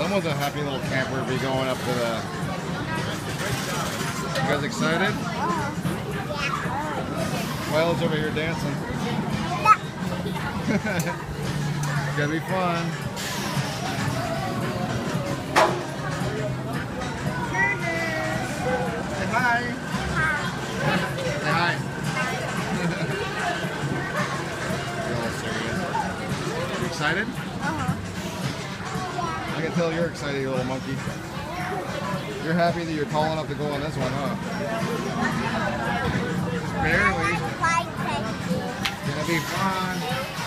Someone's a happy little camper be going up to the... You guys excited? Violet's over here dancing. It's gonna be fun. Say hi. Say hi. You're all serious. You excited? I can tell you're excited, you little monkey. You're happy that you're tall enough to go on this one, huh? Just barely. It's gonna be fun.